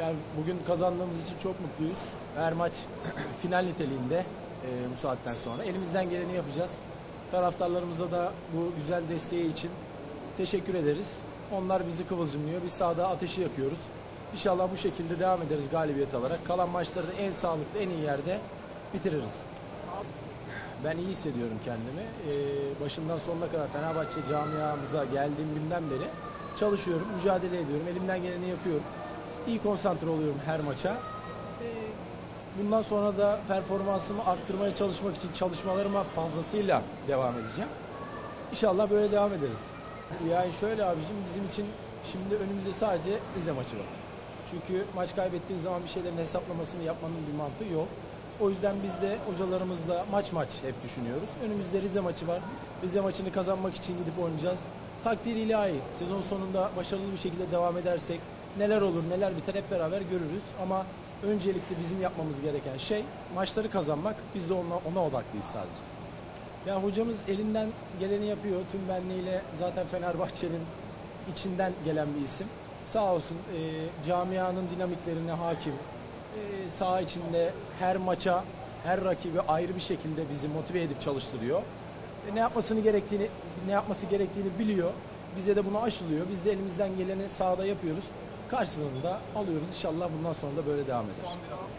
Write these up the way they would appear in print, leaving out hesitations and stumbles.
Yani bugün kazandığımız için çok mutluyuz. Her maç final niteliğinde bu saatten sonra. Elimizden geleni yapacağız. Taraftarlarımıza da bu güzel desteği için teşekkür ederiz. Onlar bizi kıvılcımlıyor. Biz sahada ateşi yakıyoruz. İnşallah bu şekilde devam ederiz galibiyet alarak. Kalan maçları da en sağlıklı, en iyi yerde bitiririz. Ben iyi hissediyorum kendimi. Başından sonuna kadar Fenerbahçe camiamıza geldiğim günden beri çalışıyorum, mücadele ediyorum. Elimden geleni yapıyorum. İyi konsantre oluyorum her maça. Bundan sonra da performansımı arttırmaya çalışmak için çalışmalarıma fazlasıyla devam edeceğim. İnşallah böyle devam ederiz. Yani şöyle abicim, bizim için şimdi önümüzde sadece Rize maçı var. Çünkü maç kaybettiğin zaman bir şeylerin hesaplamasını yapmanın bir mantığı yok. O yüzden biz de hocalarımızla maç hep düşünüyoruz. Önümüzde Rize maçı var. Rize maçını kazanmak için gidip oynayacağız. Takdir ilahi. Sezon sonunda başarılı bir şekilde devam edersek neler olur neler biter hep beraber görürüz. Ama öncelikle bizim yapmamız gereken şey maçları kazanmak. Biz de ona odaklıyız sadece. Yani hocamız elinden geleni yapıyor. Tüm benliğiyle zaten Fenerbahçe'nin içinden gelen bir isim. Sağ olsun camianın dinamiklerine hakim. Saha içinde her maça, her rakibi ayrı bir şekilde bizi motive edip çalıştırıyor. Ne yapması gerektiğini biliyor. Bize de bunu aşılıyor. Biz de elimizden geleni sahada yapıyoruz. Karşılığında alıyoruz. İnşallah bundan sonra da böyle devam eder.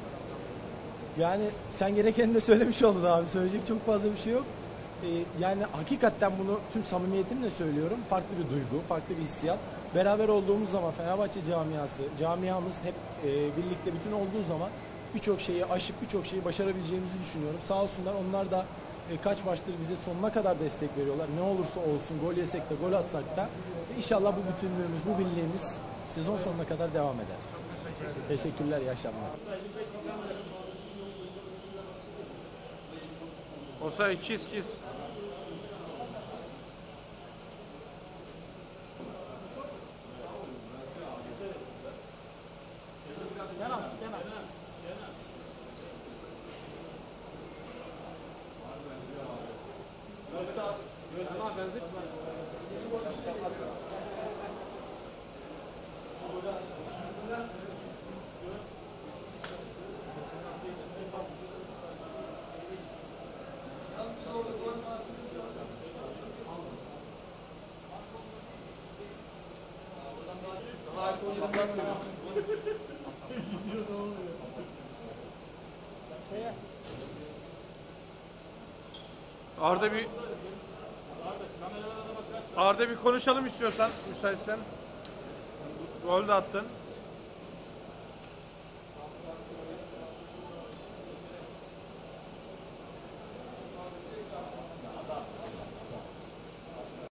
Yani sen gerekeni de söylemiş oldun abi. Söyleyecek çok fazla bir şey yok. Yani hakikaten bunu tüm samimiyetimle söylüyorum. Farklı bir duygu, farklı bir hissiyat. Beraber olduğumuz zaman Fenerbahçe camiamız hep birlikte bütün olduğu zaman birçok şeyi aşıp birçok şeyi başarabileceğimizi düşünüyorum. Sağ olsunlar, onlar da kaç maçtır bize sonuna kadar destek veriyorlar. Ne olursa olsun, gol yesek de gol atsak da inşallah bu bütünlüğümüz, bu birliğimiz sezon sonuna kadar devam eder. Teşekkürler, iyi akşamlar. Osay kiss. Arda bir konuşalım istiyorsan, müsaitsen. Gol de attın.